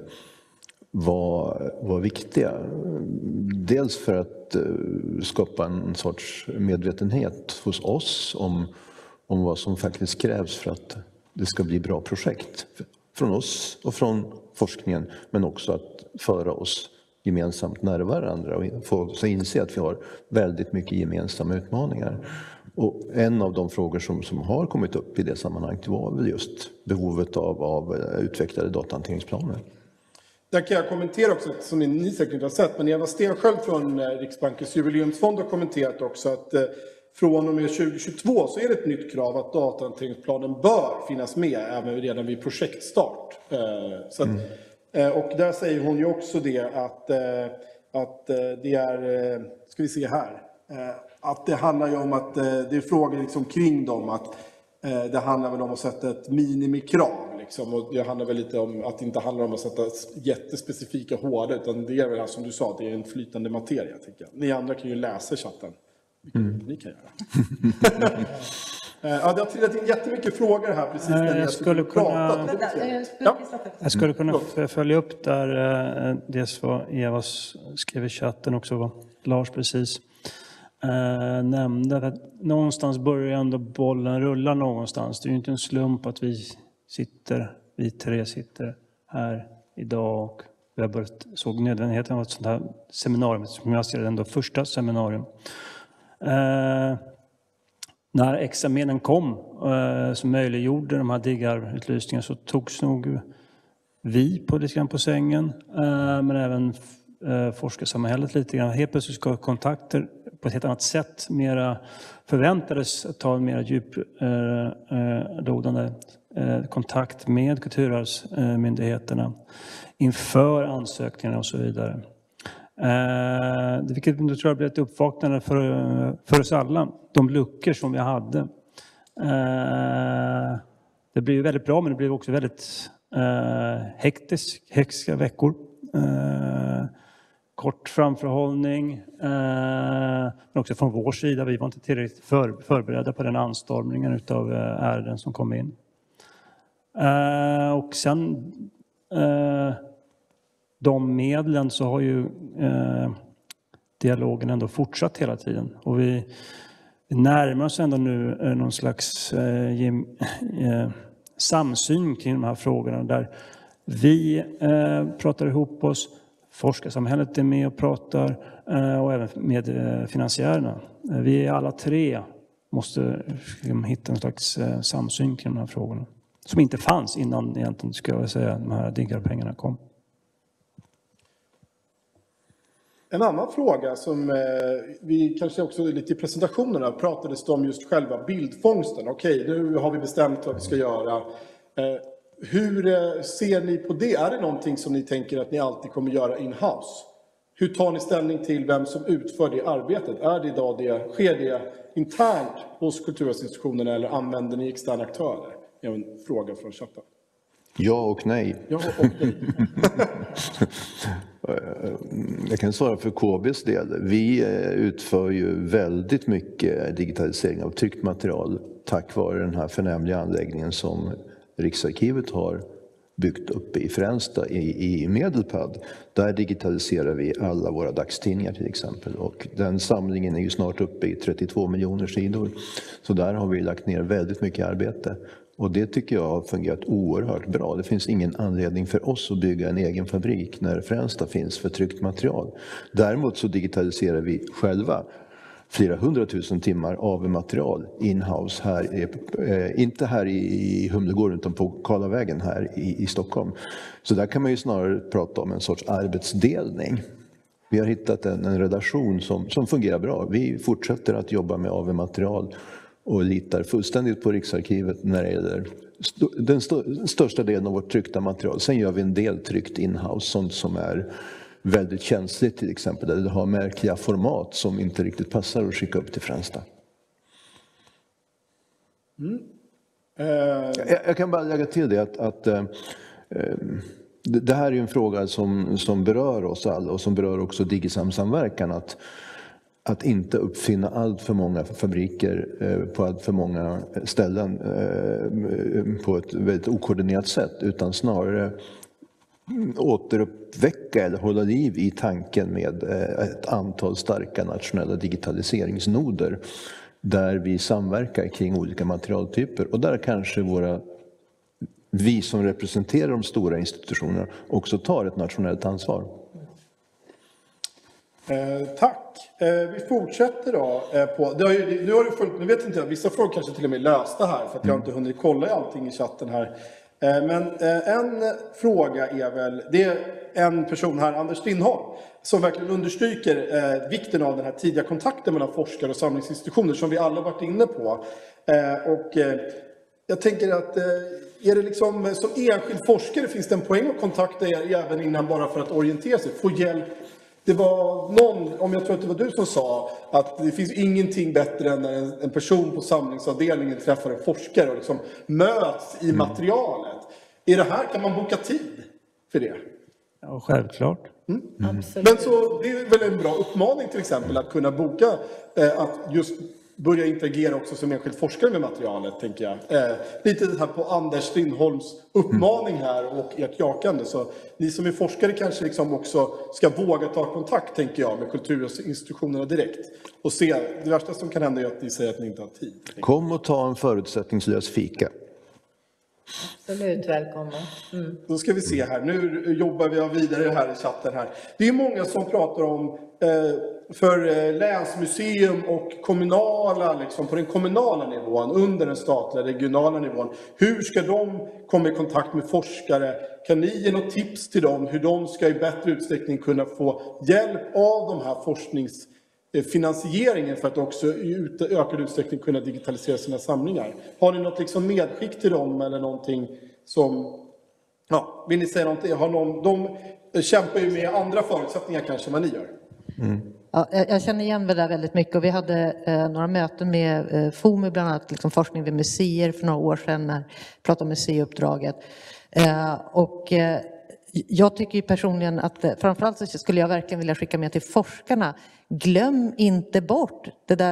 var, var viktiga. Dels för att skapa en sorts medvetenhet hos oss om om vad som faktiskt krävs för att det ska bli bra projekt från oss och från forskningen, men också att föra oss gemensamt nära varandra och få så inse att vi har väldigt mycket gemensamma utmaningar. Och en av de frågor som, som har kommit upp i det sammanhanget var väl just behovet av, av utvecklade datahanteringsplaner. Där kan jag kommentera också, som ni säkert inte har sett, men Eva Stensköld från Riksbankens jubileumsfond har kommenterat också att från och med tjugo tjugotvå så är det ett nytt krav att datahanteringsplanen bör finnas med även redan vid projektstart. Så att, mm. Och där säger hon ju också det att, att det är, ska vi se här, att det handlar ju om att det är frågor liksom kring dem, att det handlar väl om att sätta ett minimikrav. Liksom, och det handlar väl lite om att det inte handlar om att sätta jättespecifika H D, utan det är väl som du sa, det är en flytande materia. Tycker jag. Ni andra kan ju läsa chatten. Mm. Ni kan göra. Ja, det har trillat in jättemycket frågor här precis när jag, jag skulle kunna ja. Jag skulle kunna följa upp där det vad Eva skrev i chatten också, vad Lars precis eh, nämnde, att någonstans börjar ändå bollen rulla någonstans. Det är ju inte en slump att vi sitter, vi tre sitter här idag, och vi har börjat såg nödvändigheten av ett sånt här seminarium, som jag ser det ändå första seminarium. Eh, när examenen kom eh, som möjliggjorde de här D I G-utlysningarna, så togs nog vi på lite grann på sängen, eh, men även eh, forskarsamhället lite grann. Helt plötsligt ska kontakter på ett helt annat sätt mera förväntades att ta en mer djuplodande eh, eh, kontakt med kulturarvsmyndigheterna inför ansökningarna och så vidare. Eh, vilket jag tror jag blev ett uppvaknande för, för oss alla, de luckor som vi hade. Eh, det blev väldigt bra, men det blev också väldigt eh, hektisk, hektiska veckor. Eh, kort framförhållning, eh, men också från vår sida. Vi var inte tillräckligt för, förberedda på den anstormningen utav eh, ärenden som kom in. Eh, och sen eh, de medlen så har ju eh, dialogen ändå fortsatt hela tiden. Och vi, vi närmar oss ändå nu eh, någon slags eh, gem, eh, samsyn kring de här frågorna där vi eh, pratar ihop oss, forskarsamhället är med och pratar eh, och även med eh, finansiärerna. Eh, vi alla tre måste liksom, hitta en slags eh, samsyn kring de här frågorna som inte fanns innan egentligen, ska jag säga, de här diggarpengarna kom. En annan fråga som eh, vi kanske också lite i presentationerna pratades det om just själva bildfångsten. Okej, nu har vi bestämt vad vi ska göra. Eh, hur eh, ser ni på det? Är det någonting som ni tänker att ni alltid kommer göra in-house? Hur tar ni ställning till vem som utför det arbetet? Är det idag det, sker det internt hos kulturarvsinstitutionerna eller använder ni externa aktörer? Det är en fråga från chatten. Ja och nej. Ja och nej. Jag kan svara för K B:s del. Vi utför ju väldigt mycket digitalisering av tryckt material tack vare den här förnämliga anläggningen som Riksarkivet har byggt uppe i Fränsta i, i Medelpad. Där digitaliserar vi alla våra dagstidningar till exempel. Och den samlingen är ju snart uppe i trettiotvå miljoner sidor. Så där har vi lagt ner väldigt mycket arbete. Och det tycker jag har fungerat oerhört bra. Det finns ingen anledning för oss att bygga en egen fabrik när Fränsta finns för tryckt material. Däremot så digitaliserar vi själva flera hundratusen timmar av material in-house här, eh, inte här i Humlegården utan på Karlavägen här i, i Stockholm. Så där kan man ju snarare prata om en sorts arbetsdelning. Vi har hittat en, en redaktion som, som fungerar bra. Vi fortsätter att jobba med A V-material och litar fullständigt på Riksarkivet när det gäller st- den st- största delen av vårt tryckta material. Sen gör vi en del tryckt in-house, sånt som är väldigt känsligt till exempel, där det har märkliga format som inte riktigt passar att skicka upp till Fränsta. Mm. Uh... Jag, jag kan bara lägga till det att, att uh, det, det här är en fråga som, som berör oss alla och som berör också Digisam-samverkan, att Att inte uppfinna allt för många fabriker på allt för många ställen på ett väldigt okoordinerat sätt, utan snarare återuppväcka eller hålla liv i tanken med ett antal starka nationella digitaliseringsnoder där vi samverkar kring olika materialtyper och där kanske våra, vi som representerar de stora institutionerna också tar ett nationellt ansvar. Eh, tack. Eh, vi fortsätter då eh, på, det har ju, nu har du följt, nu vet inte jag, vissa frågor kanske till och med är lösta här för att jag inte hunnit kolla i allting i chatten här. Eh, men eh, en fråga är väl, det är en person här, Anders Lindholm, som verkligen understryker eh, vikten av den här tidiga kontakten mellan forskare och samlingsinstitutioner som vi alla varit inne på. Eh, och eh, jag tänker att eh, är det liksom som enskild forskare finns det en poäng att kontakta er även innan bara för att orientera sig, få hjälp. Det var någon, om jag tror att det var du som sa, att det finns ingenting bättre än när en, en person på samlingsavdelningen träffar en forskare och liksom möts i materialet. Är det här, kan man boka tid för det? Ja, självklart. Mm. Mm. Men så det är väl en bra uppmaning till exempel att kunna boka, eh, att just börja interagera också som enskild forskare med materialet, tänker jag. Eh, lite det här på Anders Lindholms uppmaning här och ert jakande. Så ni som är forskare kanske liksom också ska våga ta kontakt, tänker jag, med kulturinstitutionerna direkt. Och se, det värsta som kan hända är att ni säger att ni inte har tid. Kom och ta en förutsättningslös fika. Absolut, välkommen. Mm. Då ska vi se här, nu jobbar vi vidare här i chatten här. Det är många som pratar om eh, för eh, länsmuseum och kommunala, liksom på den kommunala nivån, under den statliga regionala nivån. Hur ska de komma i kontakt med forskare? Kan ni ge något tips till dem hur de ska i bättre utsträckning kunna få hjälp av de här forskningsfinansieringen för att också i ökad utsträckning kunna digitalisera sina samlingar? Har ni något liksom medskick till dem eller någonting som, ja, vill ni säga någonting? Har någon, de kämpar ju med andra förutsättningar kanske än vad ni gör. Mm. Ja, jag känner igen det där väldigt mycket och vi hade eh, några möten med eh, F O M U, bland annat liksom forskning vid museer för några år sedan när vi pratade om museiuppdraget. Eh, och eh, jag tycker ju personligen att eh, framförallt så skulle jag verkligen vilja skicka med till forskarna, glöm inte bort det där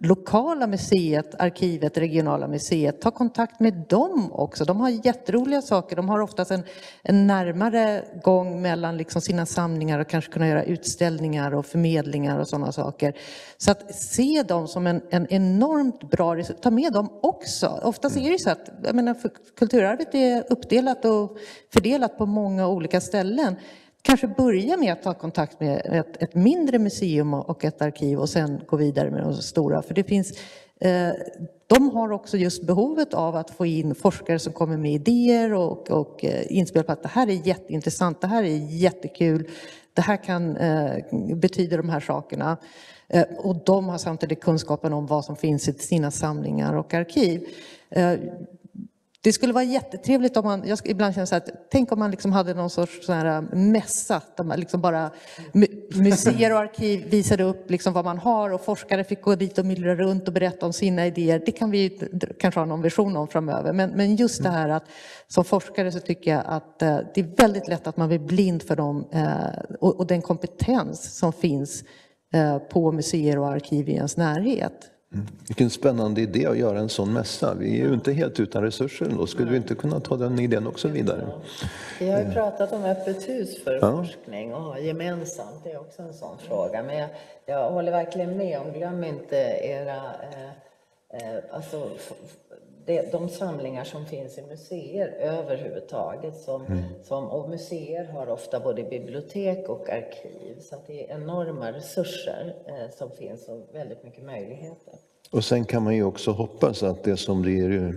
lokala museet, arkivet, regionala museet, ta kontakt med dem också. De har jätteroliga saker. De har oftast en, en närmare gång mellan liksom sina samlingar och kanske kunna göra utställningar och förmedlingar och sådana saker. Så att se dem som en, en enormt bra resurs, ta med dem också. Oftast är det ju så att jag menar, kulturarvet är uppdelat och fördelat på många olika ställen. Kanske börja med att ta kontakt med ett, ett mindre museum och ett arkiv och sen gå vidare med de stora. För det finns, eh, de har också just behovet av att få in forskare som kommer med idéer och, och eh, inspel på att det här är jätteintressant, det här är jättekul, det här kan eh, betyda de här sakerna. Eh, och de har samtidigt kunskapen om vad som finns i sina samlingar och arkiv. Eh, Det skulle vara jättetrevligt om man, jag ibland känner så att tänk om man liksom hade någon sorts sån här mässa där man liksom bara museer och arkiv visade upp liksom vad man har och forskare fick gå dit och myllra runt och berätta om sina idéer. Det kan vi kanske ha någon vision om framöver. Men, men just det här att som forskare så tycker jag att det är väldigt lätt att man blir blind för dem och, och den kompetens som finns på museer och arkiv i ens närhet. Mm. Vilken spännande idé att göra en sån mässa. Vi är ju inte helt utan resurser. Då skulle vi inte kunna ta den idén också vidare. Vi har ju pratat om öppet hus för ja. forskning och gemensamt. Det är också en sån fråga. Men jag, jag håller verkligen med om, glöm inte era... Eh, eh, alltså, det, de samlingar som finns i museer överhuvudtaget. Som, mm. som, och museer har ofta både bibliotek och arkiv. Så att det är enorma resurser eh, som finns och väldigt mycket möjligheter. Och sen kan man ju också hoppas att det som blir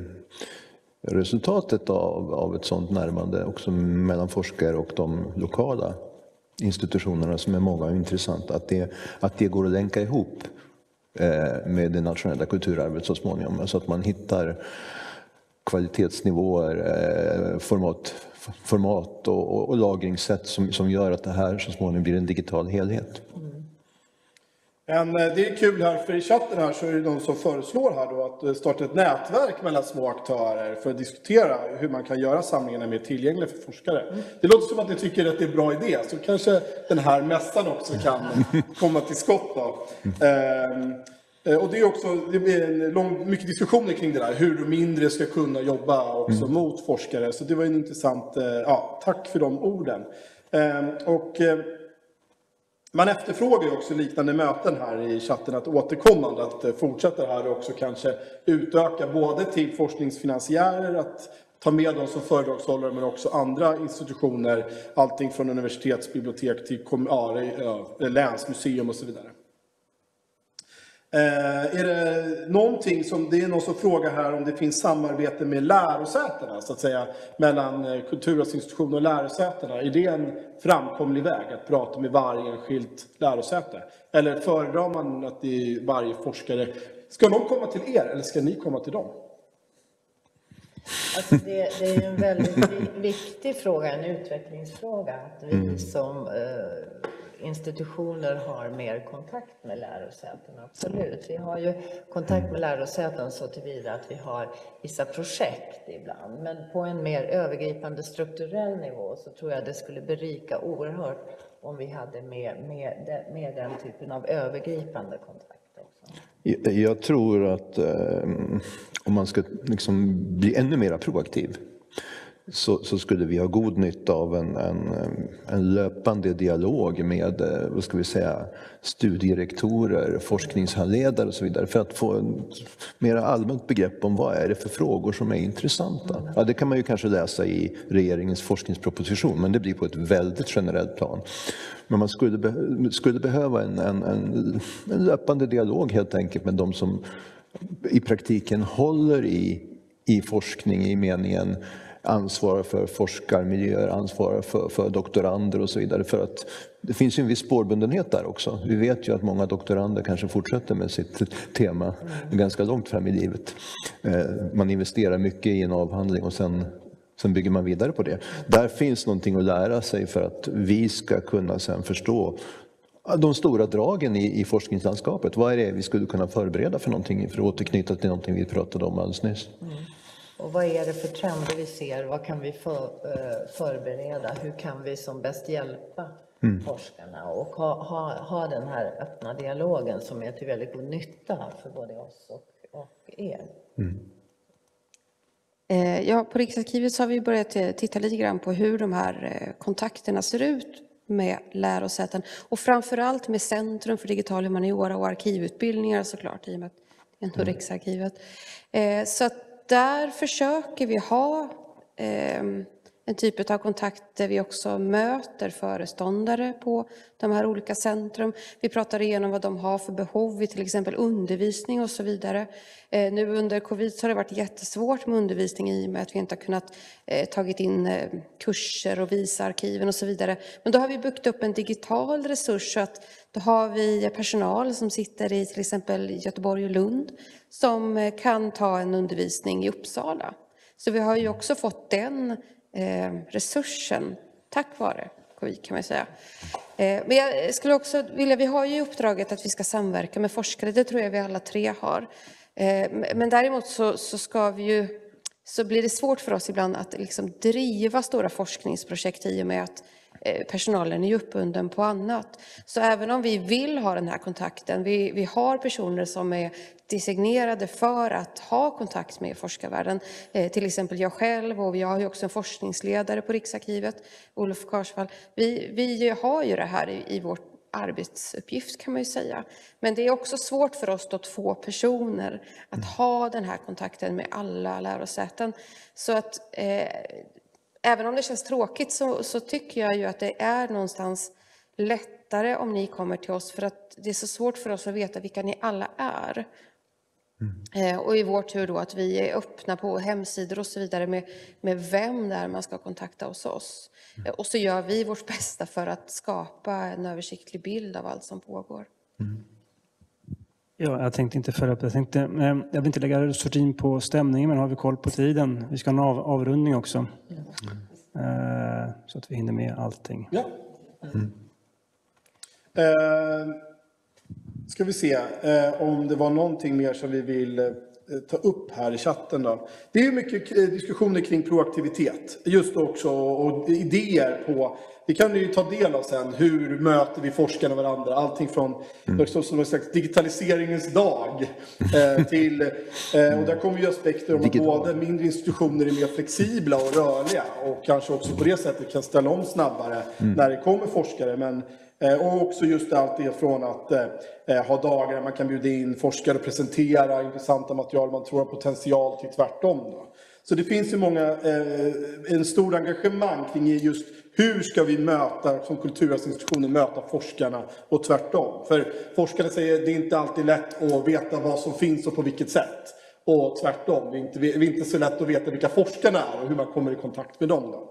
resultatet av, av ett sådant närmande också mellan forskare och de lokala institutionerna som är många och intressanta, att det, att det går att länka ihop med det nationella kulturarvet så småningom. Alltså att man hittar kvalitetsnivåer, format, format och, och lagringssätt som, som gör att det här så småningom blir en digital helhet. Mm. Men det är kul här, för i chatten här så är det någon som föreslår här då att starta ett nätverk mellan små aktörer för att diskutera hur man kan göra samlingarna mer tillgängliga för forskare. Mm. Det låter som att ni tycker att det är en bra idé, så kanske den här mässan också kan komma till skott då. Mm. Eh, och det är också, det blir en lång, mycket diskussioner kring det där, hur de mindre ska kunna jobba också mm. mot forskare. Så det var en intressant, eh, ja, tack för de orden. Eh, och... Eh, Man efterfrågar också liknande möten här i chatten, att återkommande att fortsätta här och också kanske utöka både till forskningsfinansiärer, att ta med dem som föredragshållare, men också andra institutioner, allting från universitetsbibliotek till ja, länsmuseum och så vidare. Eh, är det någonting som, det är någon som frågar här om det finns samarbete med lärosätena, så att säga, mellan kulturarvsinstitutioner och lärosätena. Är det en framkomlig väg att prata med varje enskilt lärosäte? Eller föredrar man att det är varje forskare, ska de komma till er eller ska ni komma till dem? Alltså det, det är en väldigt viktig fråga, en utvecklingsfråga, att vi som eh, institutioner har mer kontakt med lärosäten, absolut. Vi har ju kontakt med lärosäten så tillvida att vi har vissa projekt ibland. Men på en mer övergripande strukturell nivå så tror jag det skulle berika oerhört om vi hade med, med, med den typen av övergripande kontakt också. Jag, jag tror att eh, om man ska liksom bli ännu mer proaktiv Så, så skulle vi ha god nytta av en, en, en löpande dialog med, vad ska vi säga, studierektorer, forskningshandledare och så vidare, för att få en mer allmänt begrepp om vad är det för frågor som är intressanta. Ja, det kan man ju kanske läsa i regeringens forskningsproposition, men det blir på ett väldigt generellt plan. Men man skulle, be, skulle behöva en, en, en, en löpande dialog helt enkelt med de som i praktiken håller i, i forskning i meningen ansvarar för forskarmiljöer, ansvarar för, för doktorander och så vidare. För att det finns ju en viss spårbundenhet där också. Vi vet ju att många doktorander kanske fortsätter med sitt tema mm. ganska långt fram i livet. Man investerar mycket i en avhandling och sen, sen bygger man vidare på det. Där finns någonting att lära sig för att vi ska kunna sen förstå de stora dragen i, i forskningslandskapet. Vad är det vi skulle kunna förbereda för någonting, för att återknyta till någonting vi pratade om alldeles nyss. Mm. Och vad är det för trender vi ser? Vad kan vi för, förbereda? Hur kan vi som bäst hjälpa mm. forskarna och ha, ha, ha den här öppna dialogen som är till väldigt god nytta för både oss och, och er. Mm. Ja, på Riksarkivet så har vi börjat titta lite grann på hur de här kontakterna ser ut med lärosäten och framförallt med Centrum för digital humaniora och arkivutbildningar såklart, i och med att det är ändå Riksarkivet. Så att där försöker vi ha en typ av kontakt där vi också möter föreståndare på de här olika centrum. Vi pratar igenom vad de har för behov i till exempel undervisning och så vidare. Eh, nu under covid så har det varit jättesvårt med undervisning i och med att vi inte har kunnat eh, tagit in eh, kurser och visa arkiven och så vidare. Men då har vi byggt upp en digital resurs så att då har vi personal som sitter i till exempel Göteborg och Lund som eh, kan ta en undervisning i Uppsala. Så vi har ju också fått den Eh, resursen tack vare covid kan man säga. Eh, men jag skulle också vilja, vi har ju uppdraget att vi ska samverka med forskare, det tror jag vi alla tre har. Eh, men däremot så, så ska vi ju, så blir det svårt för oss ibland att liksom driva stora forskningsprojekt i och med att personalen är uppbunden på annat. Så även om vi vill ha den här kontakten, vi, vi har personer som är designerade för att ha kontakt med forskarvärlden. Eh, till exempel jag själv och vi har ju också en forskningsledare på Riksarkivet, Olof Karsvall. Vi, vi har ju det här i, i vår arbetsuppgift kan man ju säga. Men det är också svårt för oss då två personer att ha den här kontakten med alla lärosäten. Så att eh, även om det känns tråkigt så, så tycker jag ju att det är någonstans lättare om ni kommer till oss. För att det är så svårt för oss att veta vilka ni alla är. Mm. Eh, och i vår tur då att vi är öppna på hemsidor och så vidare med, med vem där man ska kontakta hos oss. Mm. Eh, och så gör vi vårt bästa för att skapa en översiktlig bild av allt som pågår. Mm. Ja, jag tänkte inte föra upp det. Jag, tänkte, eh, jag vill inte lägga sortin på stämningen, men har vi koll på tiden? Vi ska ha en av, avrundning också. Mm. Eh, så att vi hinner med allting. Ja. Mm. Eh, ska vi se eh, om det var någonting mer som vi vill eh, ta upp här i chatten då. Det är ju mycket diskussioner kring proaktivitet. Just också och idéer på. Det kan ni ju ta del av sen. Hur möter vi forskarna varandra? Allting från mm. som en slags digitaliseringens dag eh, till, eh, och där kommer ju aspekter om att både mindre institutioner är mer flexibla och rörliga och kanske också på det sättet kan ställa om snabbare mm. när det kommer forskare. Men, eh, och också just allt det från att eh, ha dagar där man kan bjuda in forskare och presentera intressanta material man tror har potential till tvärtom. Då. Så det finns ju många, eh, en stor engagemang kring just hur ska vi möta, som kulturarvsinstitutioner, möta forskarna och tvärtom. För forskarna säger att det är inte alltid lätt att veta vad som finns och på vilket sätt. Och tvärtom, det är inte, det är inte så lätt att veta vilka forskarna är och hur man kommer i kontakt med dem. Då.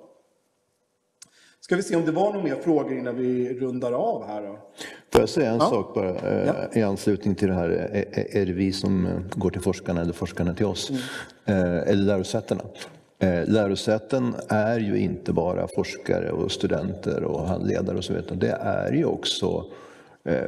Ska vi se om det var några mer frågor innan vi rundar av här då? Får jag säga en ja. sak bara eh, ja. i anslutning till det här. Är, är det vi som går till forskarna eller forskarna till oss? Mm. Eh, eller lärosätena? Eh, lärosäten är ju inte bara forskare och studenter och handledare och så vidare. Det är ju också eh,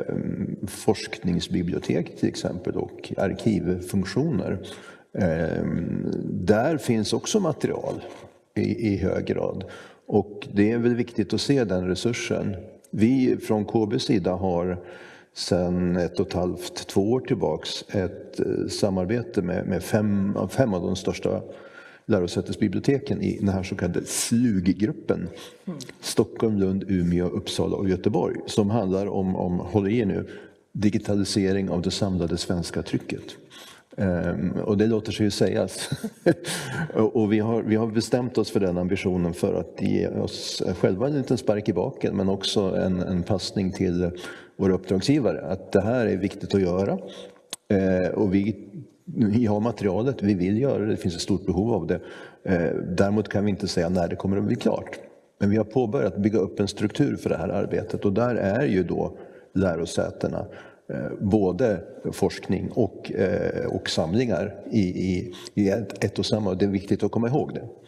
forskningsbibliotek till exempel och arkivfunktioner. Eh, där finns också material i, i hög grad. Och det är väl viktigt att se den resursen. Vi från K B:s sida har sedan ett och ett halvt, två år tillbaks ett samarbete med, med fem, fem av de största lärosätesbiblioteken i den här så kallade S L U G-gruppen. Mm. Stockholm, Lund, Umeå, Uppsala och Göteborg. Som handlar om, om håll i nu, digitalisering av det samlade svenska trycket. Um, och det låter sig ju sägas. och vi har, vi har bestämt oss för den ambitionen för att ge oss själva en liten spark i baken men också en, en passning till våra uppdragsgivare att det här är viktigt att göra. Uh, och vi, vi har materialet, vi vill göra det, det finns ett stort behov av det. Uh, däremot kan vi inte säga när det kommer att bli klart. Men vi har påbörjat bygga upp en struktur för det här arbetet och där är ju då lärosätena både forskning och, och samlingar i, i, i ett, ett och samma. Det är viktigt att komma ihåg det.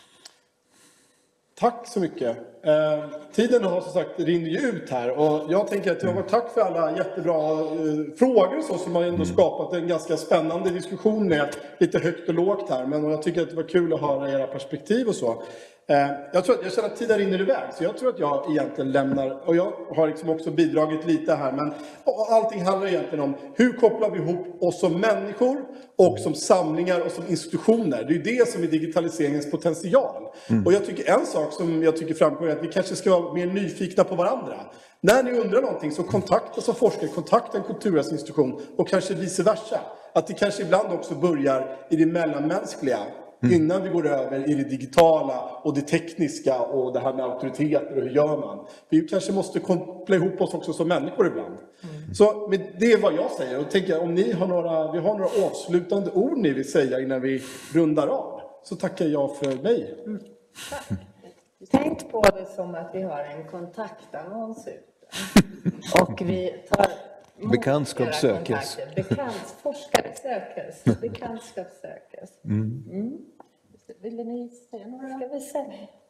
Tack så mycket. Eh, tiden har som sagt rinner ju ut här och jag tänker att jag var tack för alla jättebra eh, frågor så som har ändå skapat en ganska spännande diskussion med lite högt och lågt här. Men jag tycker att det var kul att höra era perspektiv och så. Jag, tror, jag känner att tiden rinner iväg, så jag tror att jag egentligen lämnar, och jag har liksom också bidragit lite här, men allting handlar egentligen om hur kopplar vi ihop oss som människor och som samlingar och som institutioner. Det är ju det som är digitaliseringens potential. Mm. Och jag tycker en sak som jag tycker framgår är att vi kanske ska vara mer nyfikna på varandra. När ni undrar någonting så kontakta som forskare, kontakta en kulturarvsinstitution och kanske vice versa. Att det kanske ibland också börjar i det mellanmänskliga. Mm. Innan vi går över i det digitala och det tekniska och det här med auktoriteter och hur gör man. Vi kanske måste koppla ihop oss också som människor ibland. Mm. Så det är vad jag säger. Och tänker, om ni har några, vi har några avslutande ord ni vill säga innan vi rundar av, så tackar jag för mig. Mm. Tack. Tänk på det som att vi har en kontaktannons ute. Och vi tar bekantskap sökes. Bekants, forskare sökes. Bekantskap sökes. Mm. Mm. Vill ni säga några? Ska vi säga?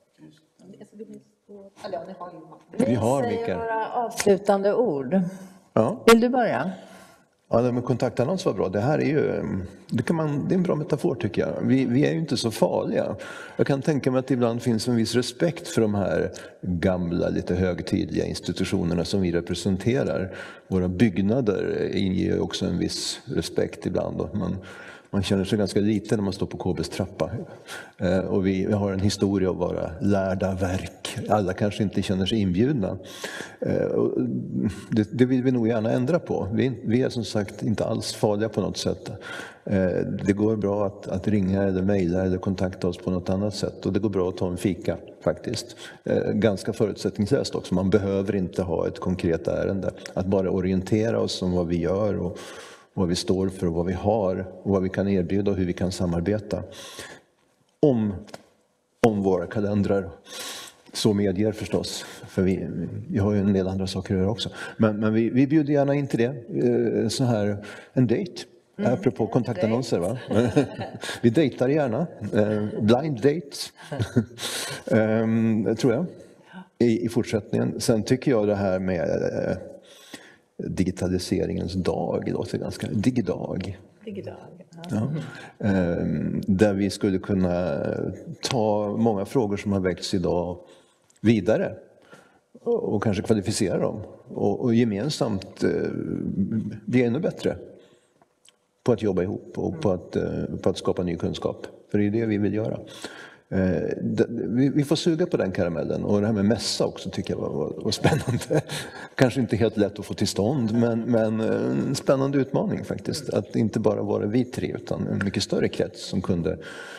Vi har säger Mikael. Några avslutande ord. Ja. Vill du börja? Ja, det med kontaktannons var bra. Det här är ju det kan man, det är en bra metafor tycker jag. Vi, vi är ju inte så farliga. Jag kan tänka mig att det ibland finns en viss respekt för de här gamla, lite högtidliga institutionerna som vi representerar. Våra byggnader inger också en viss respekt ibland. Man, man känner sig ganska liten när man står på K B:s trappa. Eh, och vi, vi har en historia av våra lärda verk. Alla kanske inte känner sig inbjudna. Eh, och det, det vill vi nog gärna ändra på. Vi, vi är som sagt inte alls farliga på något sätt. Eh, det går bra att, att ringa eller mejla eller kontakta oss på något annat sätt. Och det går bra att ta en fika faktiskt. Eh, ganska förutsättningslöst också. Man behöver inte ha ett konkret ärende. Att bara orientera oss om vad vi gör och vad vi står för och vad vi har och vad vi kan erbjuda och hur vi kan samarbeta. Om, om våra kalendrar så medger förstås, för vi, vi har ju en del andra saker att göra också. Men, men vi, vi bjuder gärna in till det, så här en dejt. Mm. Apropå kontaktannonser va? Vi dejtar gärna, blind dates, tror jag, i, i fortsättningen. Sen tycker jag det här med digitaliseringens dag, det låter ganska digidag. Digidag. Ja. Där vi skulle kunna ta många frågor som har väckts idag vidare och kanske kvalificera dem och, och gemensamt bli ännu bättre på att jobba ihop och på att, på att skapa ny kunskap. För det är det vi vill göra. Vi får suga på den karamellen, och det här med mässa också tycker jag var, var, var spännande. Kanske inte helt lätt att få till stånd, men, men en spännande utmaning faktiskt. Att inte bara vara vi tre utan en mycket större krets som kunde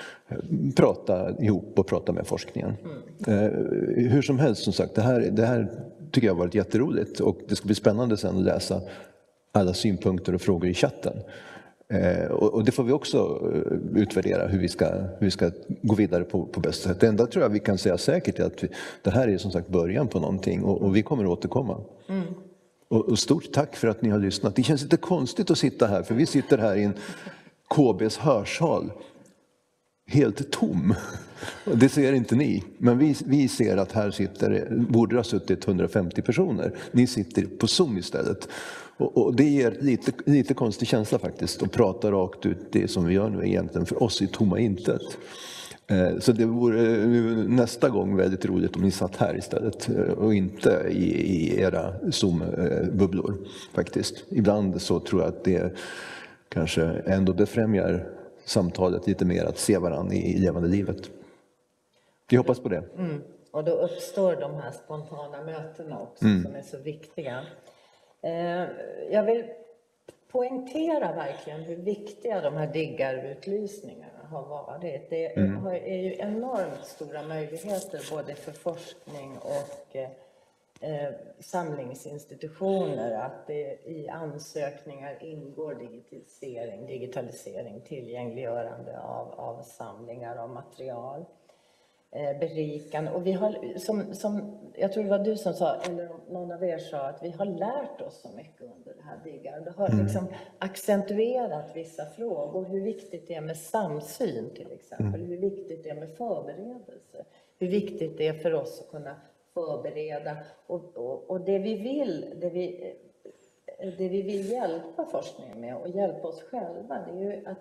prata ihop och prata med forskningen. Mm. Hur som helst som sagt, det här, det här tycker jag har varit jätteroligt, och det ska bli spännande sen att läsa alla synpunkter och frågor i chatten. Eh, och, och det får vi också utvärdera hur vi ska, hur vi ska gå vidare på, på bästa sätt. Det enda tror jag vi kan säga säkert är att vi, det här är som sagt början på någonting, och, och vi kommer att återkomma. Mm. Och, och stort tack för att ni har lyssnat. Det känns lite konstigt att sitta här, för vi sitter här i en K B:s hörsal helt tom. Och det ser inte ni, men vi, vi ser att här sitter, borde ha suttit hundrafemtio personer. Ni sitter på Zoom istället. Och, och det ger lite, lite konstig känsla faktiskt, att prata rakt ut det som vi gör nu egentligen för oss i tomma intet. Eh, så det vore nästa gång väldigt roligt om ni satt här istället och inte i, i era Zoom-bubblor faktiskt. Ibland så tror jag att det kanske ändå befrämjar samtalet lite mer, att se varandra i, i levande livet. Vi hoppas på det. Mm. Och då uppstår de här spontana mötena också, mm. som är så viktiga. Eh, jag vill poängtera verkligen hur viktiga de här diggarutlysningarna har varit. Det mm. är ju enormt stora möjligheter både för forskning och eh, samlingsinstitutioner, att det i ansökningar ingår digitalisering, digitalisering, tillgängliggörande av, av samlingar av material. Berikande. Och vi har, som, som, jag tror det var du som sa, eller någon av er sa, att vi har lärt oss så mycket under det här diggar. Det har mm. liksom accentuerat vissa frågor. Hur viktigt det är med samsyn till exempel. Mm. Hur viktigt det är med förberedelse. Hur viktigt det är för oss att kunna förbereda. Och, och, och det vi vill, det vi, det vi vill hjälpa forskningen med och hjälpa oss själva, det är ju att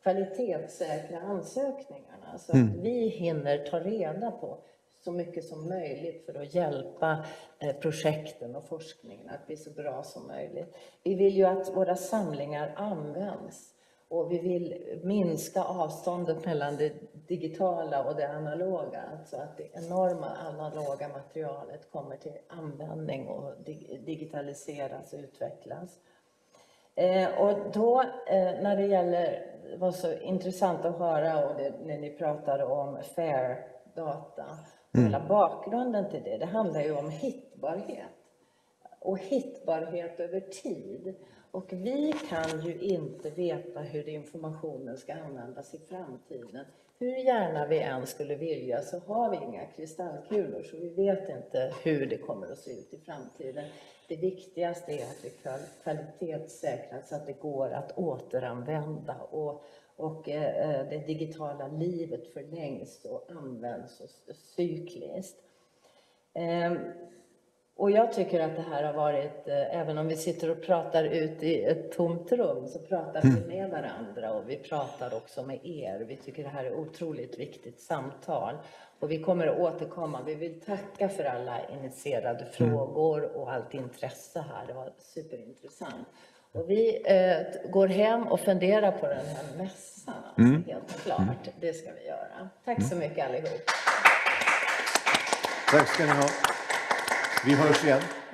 kvalitetssäkra ansökningarna så att vi hinner ta reda på så mycket som möjligt för att hjälpa projekten och forskningen att bli så bra som möjligt. Vi vill ju att våra samlingar används och vi vill minska avståndet mellan det digitala och det analoga. Alltså att det enorma analoga materialet kommer till användning och digitaliseras och utvecklas. Och då när det gäller, det var så intressant att höra och det, när ni pratade om fair data. Mm. Hela bakgrunden till det, det handlar ju om hittbarhet. Och hittbarhet över tid. Och vi kan ju inte veta hur informationen ska användas i framtiden. Hur gärna vi än skulle vilja så har vi inga kristallkulor så vi vet inte hur det kommer att se ut i framtiden. Det viktigaste är att vi kvalitetssäkrar så att det går att återanvända och, och eh, det digitala livet förlängs och används och cykliskt. Eh, Och jag tycker att det här har varit, även om vi sitter och pratar ut i ett tomt rum, så pratar vi med varandra och vi pratar också med er. Vi tycker det här är otroligt viktigt samtal. Och vi kommer att återkomma. Vi vill tacka för alla initierade frågor och allt intresse här. Det var superintressant. Och vi eh, går hem och funderar på den här mässan. Alltså, mm. Helt klart, det ska vi göra. Tack så mycket allihop. Tack ska ni ha. Vi hörs igen.